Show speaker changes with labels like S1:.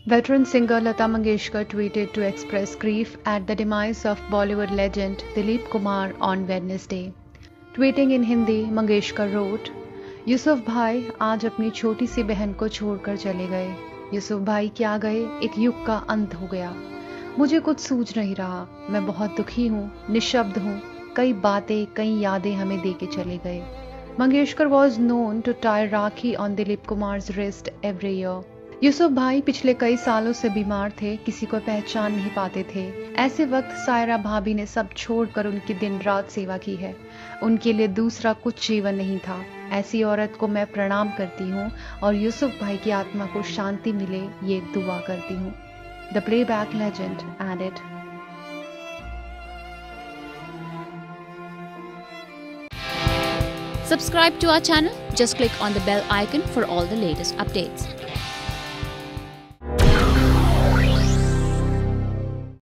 S1: Veteran singer Lata Mangeshkar tweeted to express grief at the demise of Bollywood legend Dilip Kumar on Wednesday. Tweeting in Hindi, Mangeshkar wrote, Yusuf भाई आज अपनी छोटी सी बहन को छोड़कर चले गए। यूसुफ भाई क्या गए, एक युग का अंत हो गया। मुझे कुछ सूझ नहीं रहा, मैं बहुत दुखी हूँ, निशब्द हूँ। कई बातें, कई यादें हमें दे के चले गए। Mangeshkar was known to tie rakhi on Dilip Kumar's wrist every year. Yusuf भाई पिछले कई सालों से बीमार थे, किसी को पहचान नहीं पाते थे। ऐसे वक्त सायरा भाभी ने सब छोड़कर उनकी दिन रात सेवा की है। उनके लिए दूसरा कुछ जीवन नहीं था। ऐसी औरत को मैं प्रणाम करती हूँ और यूसुफ भाई की आत्मा को शांति मिले, ये दुआ करती हूँ। The playback legend added.
S2: Subscribe to our channel. Just click on the bell icon for all the latest updates.